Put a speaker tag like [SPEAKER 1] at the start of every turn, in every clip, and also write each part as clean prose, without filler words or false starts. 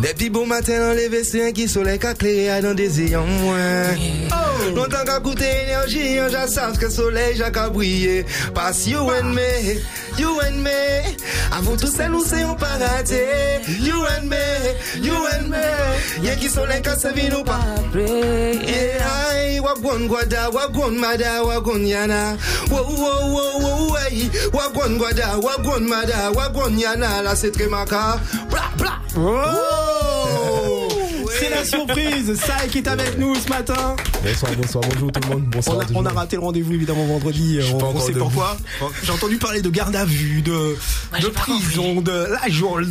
[SPEAKER 1] Mais puis bon matin, enlever c'est un qui soleil qu'a clairé dans des ayants moins. Oh, longtemps qu'a coûté énergie, j'en savent que soleil j'ai qu'à briller. Parce you and me, you and me. Avant tout ça, nous c'est un paradis. You and me, y'a qui soleil qu'a sa vie nous pas. Yeah, wagwan guada, wagwan mada, wagwan yana. Wow, wow, wow, wow, hey. Wagwan guada, wagwan mada, wagwan yana. Là c'est très macabre. Bla, bla.
[SPEAKER 2] Oh, c'est la surprise, ça qui est avec nous ce matin.
[SPEAKER 3] Bonsoir, bonjour tout le monde. Bonsoir.
[SPEAKER 2] On a raté le rendez-vous évidemment vendredi. On sait pourquoi. J'ai entendu parler de garde à vue, de prison, de la geôle,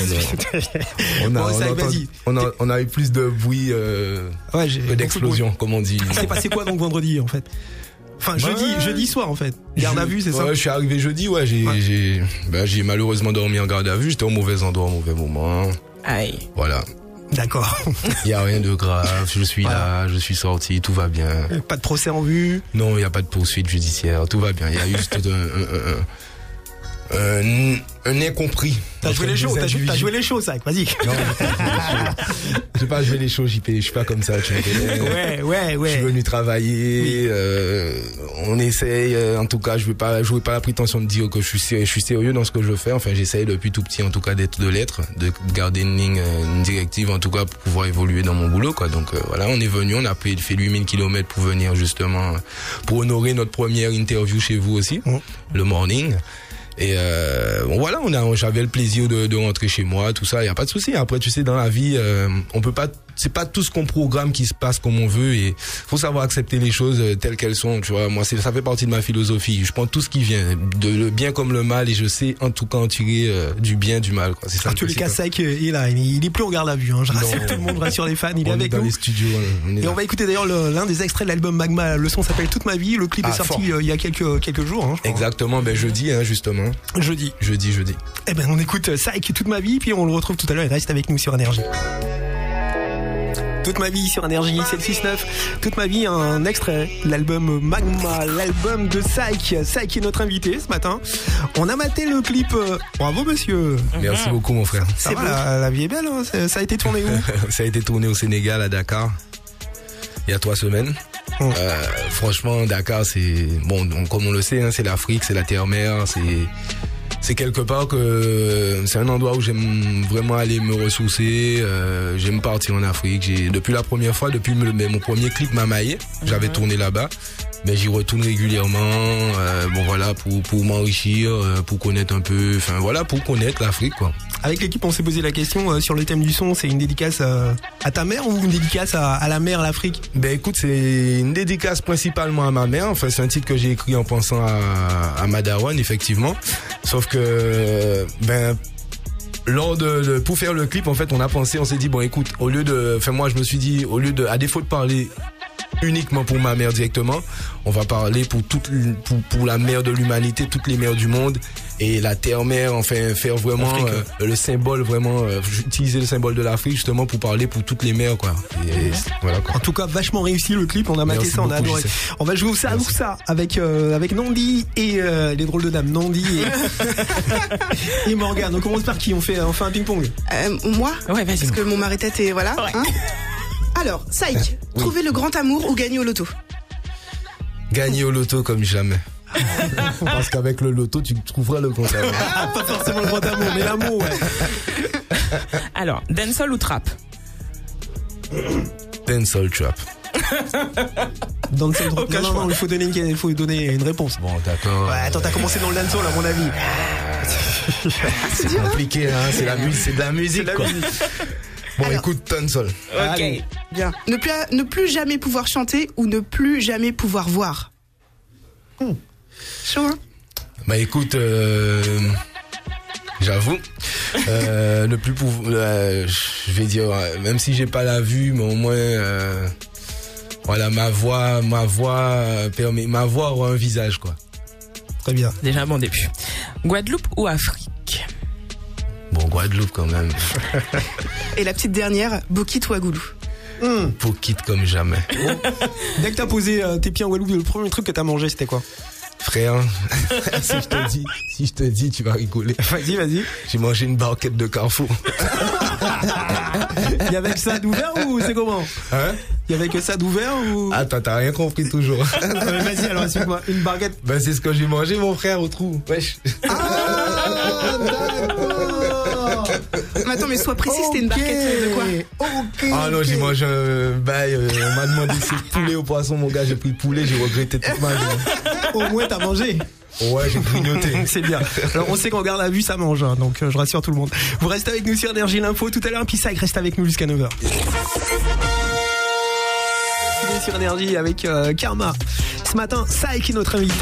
[SPEAKER 3] on a eu plus de bruit que d'explosion, comme on dit.
[SPEAKER 2] Il s'est passé quoi donc vendredi en fait? Enfin, jeudi soir en fait. Garde à vue, c'est ça?
[SPEAKER 3] Ouais, je suis arrivé jeudi, j'ai malheureusement dormi en garde à vue, j'étais au mauvais endroit, au mauvais moment.
[SPEAKER 2] Aïe.
[SPEAKER 3] Voilà.
[SPEAKER 2] D'accord.
[SPEAKER 3] Il y a rien de grave, je suis là, je suis sorti, tout va bien.
[SPEAKER 2] Pas de procès en vue?
[SPEAKER 3] Non, il y a pas de poursuite judiciaire, tout va bien. Il y a juste un incompris.
[SPEAKER 2] T'as joué les shows, ça, vas-y.
[SPEAKER 3] Non, j'ai pas joué les shows, JP, je suis pas comme ça, tu me connais.
[SPEAKER 2] Ouais.
[SPEAKER 3] Je suis venu travailler, on essaye, en tout cas, je veux pas la prétention de dire que je suis sérieux dans ce que je fais, enfin, j'essaye depuis tout petit, en tout cas, de garder une ligne, une directive, en tout cas, pour pouvoir évoluer dans mon boulot, quoi. Donc, voilà, on est venu, on a fait 8000 km pour venir, justement, pour honorer notre première interview chez vous aussi, le morning. Et voilà, j'avais le plaisir de rentrer chez moi, tout ça, y a pas de souci. Après, tu sais, dans la vie, on peut pas, c'est pas tout ce qu'on programme qui se passe comme on veut, et faut savoir accepter les choses telles qu'elles sont, tu vois. Moi, ça fait partie de ma philosophie. Je prends tout ce qui vient, le bien comme le mal, et je sais en tout cas en tirer du bien, du mal, quoi. C'est ça.
[SPEAKER 2] En tous les cas, Saïk, il est plus en garde à vue, hein. Je rassure tout le monde, je rassure les fans, il est avec nous.
[SPEAKER 3] Dans les studios,
[SPEAKER 2] on va écouter d'ailleurs l'un des extraits de l'album Magma. Le son s'appelle Toute ma vie. Le clip est sorti il y a quelques jours, hein,
[SPEAKER 3] exactement, jeudi, hein, justement.
[SPEAKER 2] Jeudi. Eh ben, on écoute Saïk Toute ma vie, puis on le retrouve tout à l'heure. Il reste avec nous sur Énergie. Toute ma vie sur Énergie, c'est le 6-9. Toute ma vie, un extrait de l'album Magma, l'album de Saïk. Saïk est notre invité ce matin. On a maté le clip. Bravo monsieur.
[SPEAKER 3] Merci beaucoup mon frère.
[SPEAKER 2] Ça va, la vie est belle, hein. Ça a été tourné où?
[SPEAKER 3] Ça a été tourné au Sénégal, à Dakar, il y a 3 semaines. Franchement, Dakar, c'est bon, donc, comme on le sait, hein, c'est l'Afrique, c'est la terre-mer, c'est quelque part que c'est un endroit où j'aime vraiment aller me ressourcer. J'aime partir en Afrique. Depuis la première fois, depuis mon premier clip Mamaye, j'avais tourné là-bas. Mais j'y retourne régulièrement. Bon voilà, pour m'enrichir, pour connaître un peu. Enfin voilà, pour connaître l'Afrique, quoi.
[SPEAKER 2] Avec l'équipe, on s'est posé la question sur le thème du son. C'est une dédicace à ta mère ou une dédicace à la mère, l'Afrique?
[SPEAKER 3] Ben écoute, c'est une dédicace principalement à ma mère. Enfin, c'est un titre que j'ai écrit en pensant à ma daronne, effectivement. Sauf que pour faire le clip, en fait, on s'est dit bon, écoute, moi je me suis dit, à défaut de parler uniquement pour ma mère directement, on va parler pour la mère de l'humanité, toutes les mères du monde, et la terre-mère, enfin faire vraiment le symbole, vraiment utiliser le symbole de l'Afrique justement pour parler pour toutes les mères, quoi. Et voilà, quoi.
[SPEAKER 2] En tout cas, vachement réussi le clip, on a maté ça, on a adoré. On va jouer ça avec Nandi et les drôles de dames, Nandi et Morgane. On commence par qui? On fait un ping-pong.
[SPEAKER 4] Moi?
[SPEAKER 2] Ouais, vas-y.
[SPEAKER 4] Parce que mon mari tête est voilà.
[SPEAKER 2] Ouais.
[SPEAKER 4] Hein. Alors, Saïk, trouver le grand amour ou gagner au loto?
[SPEAKER 3] Gagner au loto comme jamais. Parce qu'avec le loto, tu trouveras le grand amour.
[SPEAKER 2] Pas forcément le grand amour, mais l'amour, ouais.
[SPEAKER 5] Alors, dancehall ou trap?
[SPEAKER 3] Dancehall trap.
[SPEAKER 2] Dancehall trap. Non, il faut donner une réponse.
[SPEAKER 3] Bon, d'accord.
[SPEAKER 2] Ouais, attends, t'as commencé dans le dancehall, à mon avis.
[SPEAKER 3] C'est compliqué, hein. C'est de la musique, quoi. Bon, alors, écoute, dancehall.
[SPEAKER 4] Ok, bien. Ne plus jamais pouvoir chanter ou ne plus jamais pouvoir voir? Chaud, hein?
[SPEAKER 3] Bah écoute, j'avoue, ne plus pouvoir, je vais dire, même si j'ai pas la vue, mais au moins, voilà, ma voix aura un visage, quoi.
[SPEAKER 2] Très bien.
[SPEAKER 5] Déjà un bon début. Guadeloupe ou Afrique?
[SPEAKER 3] Bon, Guadeloupe quand même.
[SPEAKER 4] Et la petite dernière, Bokit ou Agoulou?
[SPEAKER 3] Bokit comme jamais.
[SPEAKER 2] Bon. Dès que t'as posé tes pieds en Guadeloupe, le premier truc que t'as mangé, c'était quoi?
[SPEAKER 3] Frère, si je te dis, tu vas rigoler.
[SPEAKER 2] Vas-y.
[SPEAKER 3] J'ai mangé une barquette de Carrefour.
[SPEAKER 2] Il y avait que ça d'ouvert ou c'est comment?
[SPEAKER 3] Hein?
[SPEAKER 2] Il y avait que ça d'ouvert ou?
[SPEAKER 3] Attends, t'as rien compris toujours.
[SPEAKER 2] Vas-y, alors explique-moi. Une baguette.
[SPEAKER 3] Ben, c'est ce que j'ai mangé, mon frère, au trou. Wesh.
[SPEAKER 2] Ah, d'accord.
[SPEAKER 4] Mais attends, mais sois précis, c'était une barquette de quoi?
[SPEAKER 3] Ah non, j'ai mangé un bail. On m'a demandé si c'est poulet ou poisson, mon gars. J'ai pris le poulet, j'ai regretté toute ma vie.
[SPEAKER 2] Au moins, t'as mangé.
[SPEAKER 3] Ouais, j'ai grignoté.
[SPEAKER 2] C'est bien. Alors, on sait qu'en garde à vue, ça mange, hein, donc je rassure tout le monde. Vous restez avec nous sur Énergie l'Info tout à l'heure, puis ça reste avec nous jusqu'à 9h. Sur Énergie avec Karma. Ce matin, Saïk est notre invité.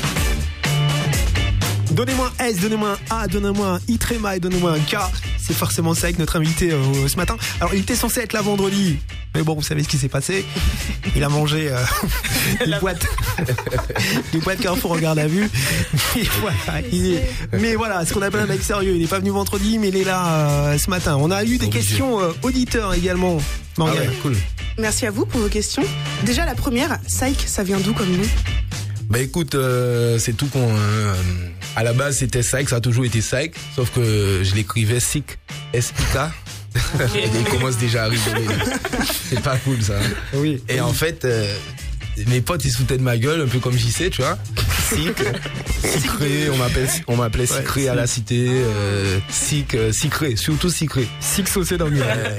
[SPEAKER 2] Donnez-moi un S, donnez-moi un A, donnez-moi un I-tréma et donnez-moi un K. C'est forcément Saïk, notre invité ce matin. Alors, il était censé être là vendredi. Mais bon, vous savez ce qui s'est passé. Il a mangé des boîtes Carrefour en garde à vue. Mais voilà, ce qu'on appelle un mec sérieux. Il n'est pas venu vendredi, mais il est là ce matin. On a eu des questions auditeurs également. Morgane.
[SPEAKER 3] Ah ouais, cool.
[SPEAKER 4] Merci à vous pour vos questions. Déjà, la première, Saïk, ça vient d'où comme nom?
[SPEAKER 3] Bah écoute, c'est tout con. À la base, c'était Saïk, ça a toujours été Saïk, sauf que je l'écrivais Sik, S-I-K. Et il commence déjà à rigoler. C'est pas cool ça.
[SPEAKER 2] Oui.
[SPEAKER 3] Et en fait, mes potes ils se foutaient de ma gueule, un peu comme JC, tu vois. Sicré, on m'appelait Sicré à la cité. Sicré, surtout Sicré.
[SPEAKER 2] Six saucé dans le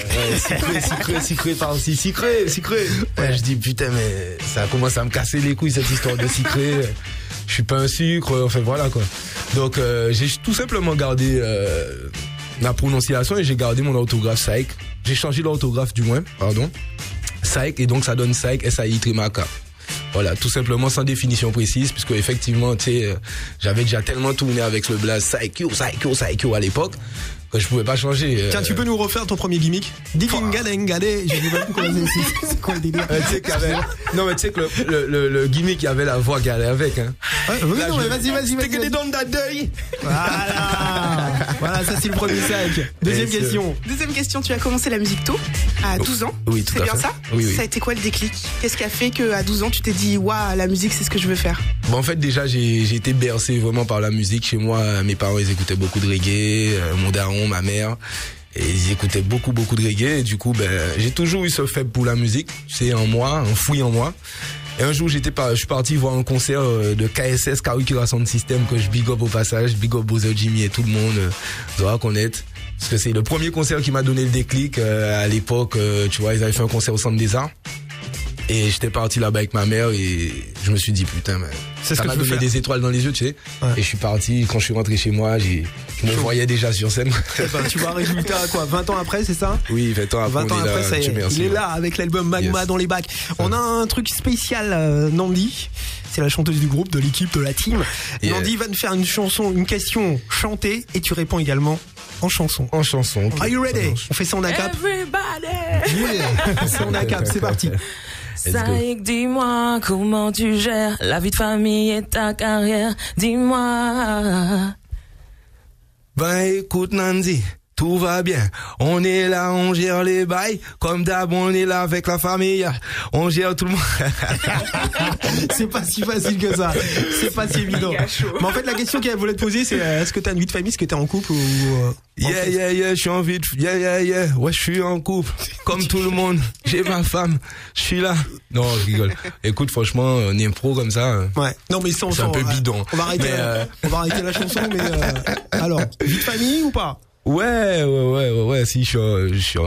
[SPEAKER 3] Sicré par-ci, Sicré. Ouais, je dis putain, mais ça commence à me casser les couilles cette histoire de Sicré. Je suis pas un sucre, enfin voilà quoi. Donc j'ai tout simplement gardé la prononciation et j'ai gardé mon orthographe Saïk. J'ai changé l'orthographe du moins, pardon. Saïk, et donc ça donne Saïk, S-A-I-T-M-A-K. Voilà, tout simplement sans définition précise, puisque effectivement, tu sais, j'avais déjà tellement tourné avec le blaze Saïkyo à l'époque, que je pouvais pas changer.
[SPEAKER 2] Tiens, tu peux nous refaire ton premier gimmick? Dikingadengade, je sais pas comment c'est quoi le délire.
[SPEAKER 3] Non, mais tu sais que le gimmick, il y avait la voix qui allait avec, hein.
[SPEAKER 2] Oui, non, mais vas-y.
[SPEAKER 3] T'es que des dents d'adeuil.
[SPEAKER 2] Voilà, ça c'est le premier Saïk. Deuxième question,
[SPEAKER 4] tu as commencé la musique tôt, à 12 ans.
[SPEAKER 3] Oui, tout à fait.
[SPEAKER 4] C'est bien ça?
[SPEAKER 3] Oui.
[SPEAKER 4] Ça a été quoi le déclic? Qu'est-ce qui a fait qu'à 12 ans, tu t'es dit, waouh, la musique, c'est ce que je veux faire?
[SPEAKER 3] Bon, en fait, déjà, j'ai été bercé vraiment par la musique. Chez moi, mes parents, ils écoutaient beaucoup de reggae, mon daron, ma mère. Et ils écoutaient beaucoup de reggae. Et du coup, j'ai toujours eu ce faible pour la musique. C'est en moi, enfoui en moi. Et un jour, je suis parti voir un concert de KSS, Karikira Sound System, que je big up au passage, big up Bowser Jimmy et tout le monde doit connaître. Parce que c'est le premier concert qui m'a donné le déclic. À l'époque, tu vois, ils avaient fait un concert au Centre des Arts. Et j'étais parti là-bas avec ma mère et je me suis dit putain, mais ça m'a donné des étoiles dans les yeux, tu sais. Ouais. Et je suis parti, quand je suis rentré chez moi, je me voyais déjà sur scène.
[SPEAKER 2] Tu vois un résultat quoi, 20 ans après, c'est ça?
[SPEAKER 3] Oui, 20 ans après.
[SPEAKER 2] 20 ans après, ça y est. Il est là avec l'album Magma dans les bacs. On a un truc spécial, Nandi. C'est la chanteuse du groupe, de l'équipe, de la team. Nandi va nous faire une chanson, une question chantée et tu réponds également en chanson.
[SPEAKER 3] En chanson. Okay.
[SPEAKER 2] Are you ready? On fait ça en ACAP.
[SPEAKER 5] Everybody!
[SPEAKER 2] Yeah. C'est en ACAP, c'est parti.
[SPEAKER 5] Saïk, dis-moi comment tu gères la vie de famille et ta carrière. Dis-moi.
[SPEAKER 3] Ben écoute Nandi, tout va bien. On est là, on gère les bails. Comme d'hab, on est là avec la famille. On gère tout le monde.
[SPEAKER 2] C'est pas si facile que ça. C'est pas si évident. Mais en fait, la question qu'elle voulait te poser, c'est est-ce que t'as une vie de famille, est-ce que t'es en couple ou...
[SPEAKER 3] Yeah, je suis en vie de... Yeah. Ouais, je suis en couple. Comme tout le monde. J'ai ma femme. Je suis là. Non, je rigole. Écoute, franchement, on est pro comme ça.
[SPEAKER 2] Ouais. Non, mais c'est
[SPEAKER 3] un peu bidon.
[SPEAKER 2] On va arrêter la chanson, mais alors, vie de famille ou pas?
[SPEAKER 3] Ouais, si, je suis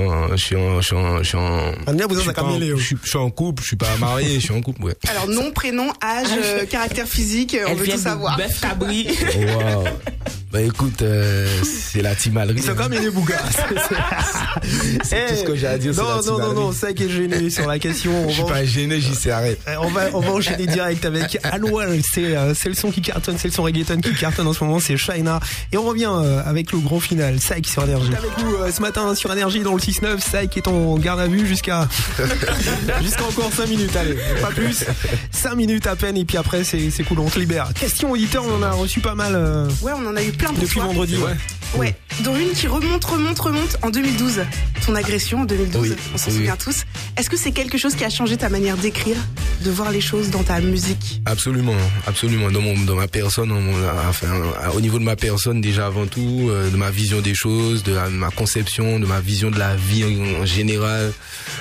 [SPEAKER 3] en couple, je suis pas marié, je suis en couple, ouais.
[SPEAKER 4] Alors, nom, prénom, âge, caractère physique, on veut tout savoir.
[SPEAKER 5] Bœuf Cabri.
[SPEAKER 3] Wow. Bah écoute, c'est la timalerie.
[SPEAKER 2] C'est comme les bougas.
[SPEAKER 3] C'est tout ce que j'ai à dire.
[SPEAKER 2] Non, ça qui est gêné sur la question.
[SPEAKER 3] Je suis pas gêné, j'y sais, arrête.
[SPEAKER 2] On va enchaîner direct avec Anwar. C'est le son qui cartonne, c'est le son reggaeton qui cartonne en ce moment, c'est China. Et on revient avec le grand final. Saïk sur Énergie. Avec nous ce matin sur Énergie dans le 6-9. Saïk est en garde à vue jusqu'à encore 5 minutes. Allez, pas plus. 5 minutes à peine et puis après c'est cool, on te libère. Question auditeur, on en a reçu pas mal.
[SPEAKER 4] Ouais, on en a eu plein pour
[SPEAKER 2] Depuis
[SPEAKER 4] toi.
[SPEAKER 2] vendredi, ouais.
[SPEAKER 4] Ouais, dont une qui remonte en 2012. Ton agression en 2012,
[SPEAKER 3] Oui,
[SPEAKER 4] on s'en
[SPEAKER 3] oui.
[SPEAKER 4] souvient tous. Est-ce que c'est quelque chose qui a changé ta manière d'écrire, de voir les choses dans ta musique?
[SPEAKER 3] Absolument, absolument. Dans ma personne, au niveau de ma personne déjà avant tout, de ma vision des choses, de ma conception, de ma vision de la vie en général.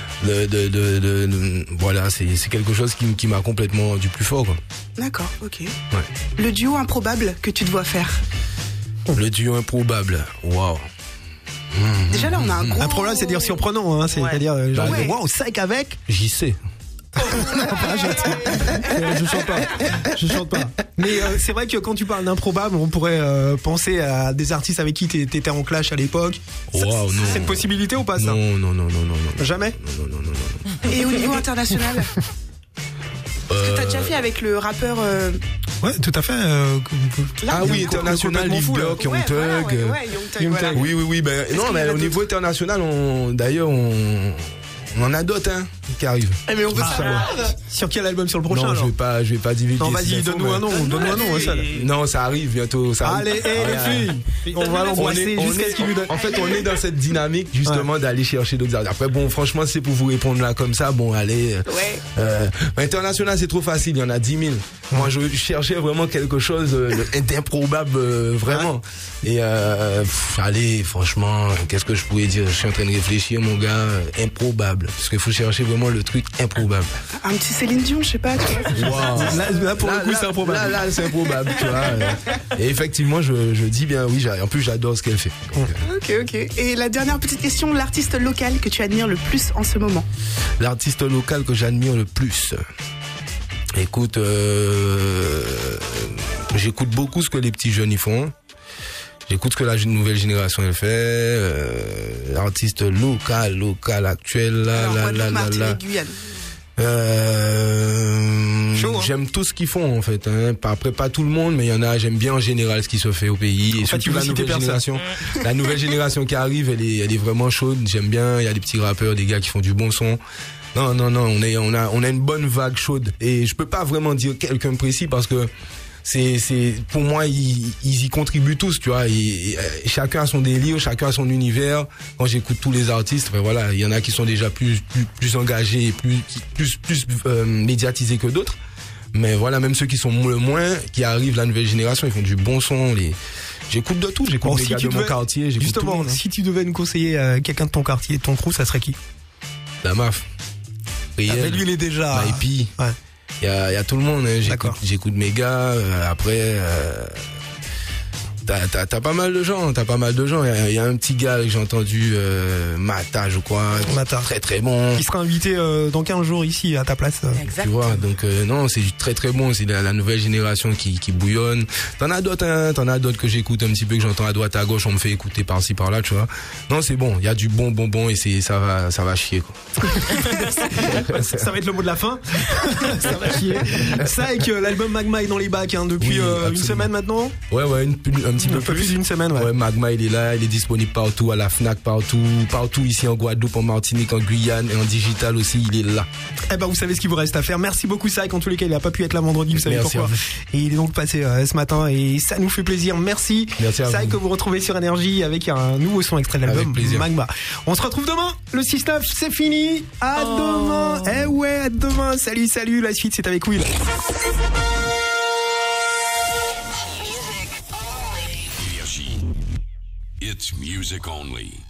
[SPEAKER 3] Voilà, c'est quelque chose qui m'a complètement rendu plus fort, quoi.
[SPEAKER 4] D'accord, ok.
[SPEAKER 3] Ouais.
[SPEAKER 4] Le duo improbable que tu te vois faire.
[SPEAKER 3] Le duo improbable, waouh.
[SPEAKER 4] Déjà là, on a un gros...
[SPEAKER 2] Improbable, c'est dire surprenant, hein. C'est-à-dire, genre,
[SPEAKER 4] Ouais.
[SPEAKER 2] waouh, Psych avec.
[SPEAKER 3] J'y sais.
[SPEAKER 2] Je chante pas. Mais c'est vrai que quand tu parles d'improbable, on pourrait penser à des artistes avec qui t'étais en clash à l'époque.
[SPEAKER 3] Waouh, non.
[SPEAKER 2] C'est une possibilité ou pas ça?
[SPEAKER 3] Non.
[SPEAKER 2] Jamais.
[SPEAKER 3] Non.
[SPEAKER 4] Et au niveau international? Parce que t'as déjà fait avec le rappeur...
[SPEAKER 2] Ouais, tout à fait.
[SPEAKER 3] Ah oui, international, Lil Durk, Young Thug.
[SPEAKER 4] Young Thug, voilà.
[SPEAKER 3] Oui, ben, non,
[SPEAKER 4] qu'il y en
[SPEAKER 3] mais
[SPEAKER 4] a
[SPEAKER 3] au niveau international, on en a d'autres, hein, qui arrivent.
[SPEAKER 4] Eh, mais on veut savoir.
[SPEAKER 2] Sur quel album? Sur le prochain?
[SPEAKER 3] Non,
[SPEAKER 2] alors
[SPEAKER 3] je vais pas divulguer.
[SPEAKER 2] Non, vas-y,
[SPEAKER 3] ces infos,
[SPEAKER 2] donne-nous un nom, ça.
[SPEAKER 3] Non, ça arrive bientôt. Ça arrive.
[SPEAKER 2] Allez, les filles, on va l'embrasser jusqu'à ce qu'il nous donne.
[SPEAKER 3] En fait, on est dans cette dynamique, justement, d'aller chercher d'autres artistes. Après, bon, franchement, c'est pour vous répondre là comme ça, bon, allez.
[SPEAKER 4] Ouais.
[SPEAKER 3] International, c'est trop facile, il y en a 10 000. Moi, je cherchais vraiment quelque chose d'improbable, vraiment. Et, allez, franchement, qu'est-ce que je pouvais dire? Je suis en train de réfléchir, mon gars, improbable. Parce qu'il faut chercher vraiment le truc improbable.
[SPEAKER 4] Un petit Céline Dion, je sais pas, tu vois.
[SPEAKER 3] Wow.
[SPEAKER 2] Là, pour le coup, c'est improbable.
[SPEAKER 3] Là, c'est improbable, tu vois. Et effectivement, je dis bien oui. En plus, j'adore ce qu'elle fait. Donc,
[SPEAKER 4] Ok. Et la dernière petite question, l'artiste local que tu admires le plus en ce moment?
[SPEAKER 3] l'artiste local que j'admire le plus. Écoute, j'écoute beaucoup ce que les petits jeunes y font. J'écoute ce que la nouvelle génération elle fait. L'artiste local actuel là.
[SPEAKER 4] Martinique, Guyane.
[SPEAKER 2] Chaud, hein.
[SPEAKER 3] J'aime tout ce qu'ils font en fait. Hein. Après pas tout le monde, mais il y en a. J'aime bien en général ce qui se fait au pays et surtout la nouvelle génération. La nouvelle génération qui arrive, elle est vraiment chaude. J'aime bien. Il y a des petits rappeurs, des gars qui font du bon son. Non. On a une bonne vague chaude et je peux pas vraiment dire quelqu'un de précis parce que c'est pour moi ils y contribuent tous, tu vois. Chacun a son délire, chacun a son univers. Quand j'écoute tous les artistes, ben voilà, il y en a qui sont déjà plus engagés, plus médiatisés que d'autres. Mais voilà, même ceux qui sont le moins, qui arrivent la nouvelle génération, ils font du bon son. J'écoute de tout, j'écoute les gars de mon quartier, j'écoute tout le monde, hein.
[SPEAKER 2] Si tu devais nous conseiller quelqu'un de ton quartier, de ton crew, ça serait qui?
[SPEAKER 3] La MAF.
[SPEAKER 2] Avec lui, il est déjà.
[SPEAKER 3] Mypi.
[SPEAKER 2] Ouais.
[SPEAKER 3] Il y a tout le monde, hein. J'écoute mes gars, après, t'as pas mal de gens, Il y a un petit gars que j'ai entendu, Mata, je crois.
[SPEAKER 2] Mata.
[SPEAKER 3] Très très bon.
[SPEAKER 2] Qui sera invité dans 15 jours ici à ta place.
[SPEAKER 3] Tu vois, donc non, c'est très très bon. C'est la nouvelle génération qui bouillonne. T'en as d'autres, hein. T'en as d'autres que j'écoute un petit peu, que j'entends à droite à gauche. On me fait écouter par-ci par-là, tu vois. Non, c'est bon. Il y a du bon et ça va chier, quoi.
[SPEAKER 2] Ça va être le mot de la fin. Ça va chier. Ça et que l'album Magma est dans les bacs, hein, depuis une semaine maintenant.
[SPEAKER 3] Ouais, un petit peu
[SPEAKER 2] plus d'une semaine, ouais.
[SPEAKER 3] Ouais, Magma il est là, il est disponible partout, à la Fnac, partout ici en Guadeloupe, en Martinique, en Guyane et en digital aussi, il est là.
[SPEAKER 2] Eh ben, vous savez ce qu'il vous reste à faire. Merci beaucoup, Saïk. En tous les cas, il a pas pu être là vendredi, vous savez
[SPEAKER 3] Merci
[SPEAKER 2] pourquoi. Et il est donc passé ce matin et ça nous fait plaisir. Merci. Saïk, que vous retrouvez sur Énergie avec un nouveau son extrait de l'album Magma. On se retrouve demain, le 6-9, c'est fini. À demain. Eh ouais, à demain. Salut. La suite, c'est avec Will.
[SPEAKER 6] It's music only.